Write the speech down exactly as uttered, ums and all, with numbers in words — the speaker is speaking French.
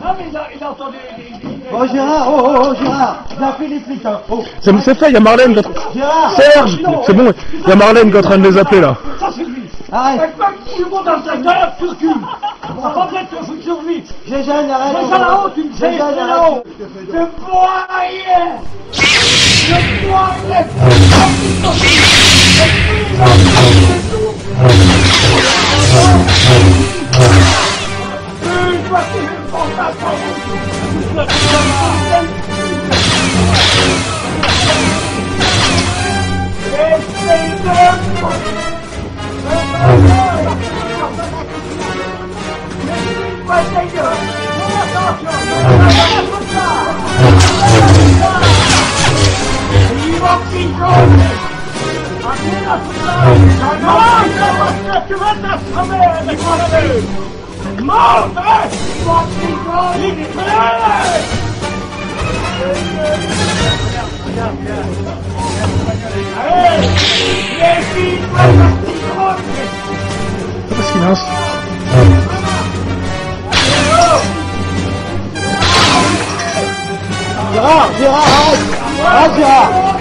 mais il a, il a entendu... Oh Gérard, oh oh oh Gérard, j'ai appelé les flics hein. Oh. C'est fait, il y a Marlène qui est en train... Gérard Serge, c'est bon, il y a Marlène qui est en train de les appeler là. Ça suffit. Arrête. Tout le monde dans le secteur, tu recules. On va pas mettre le foot sur vite. Gégène, arrête. C'est ça là-haut, tu me sais, c'est là-haut. Je broyais. Je broyais. Une fois que je pense à toi, tu vas t'assommer avec mon ami. Mort, hein? Qu'est-ce qu'il lance? Gérard, Gérard, arrête. Arrête Gérard.